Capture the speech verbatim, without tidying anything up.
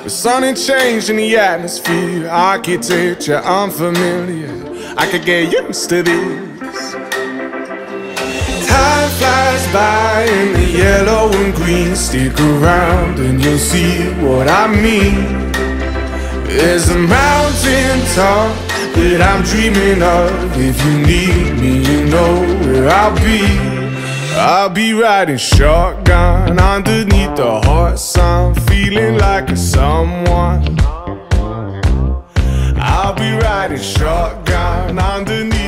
There's something changed in the atmosphere, architecture unfamiliar. I could get used to this. Time flies by in the yellow and green. Stick around and you'll see what I mean. There's a mountain top that I'm dreaming of. If you need me, you know where I'll be. I'll be riding shotgun underneath the hot sun, feeling like a someone. I'll be riding shotgun underneath